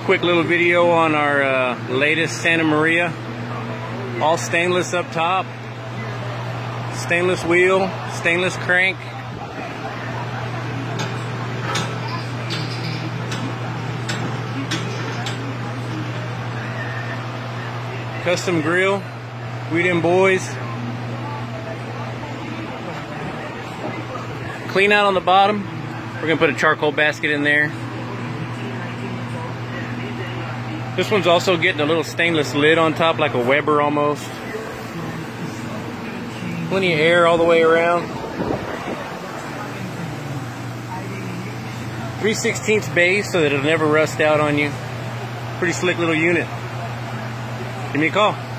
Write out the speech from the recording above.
Quick little video on our latest Santa Maria. All stainless up top, stainless wheel, stainless crank. Custom grill, We Dem Boys. Clean out on the bottom. We're gonna put a charcoal basket in there. This one's also getting a little stainless lid on top, like a Weber almost. Plenty of air all the way around. 3/16 base so that it'll never rust out on you. Pretty slick little unit. Give me a call.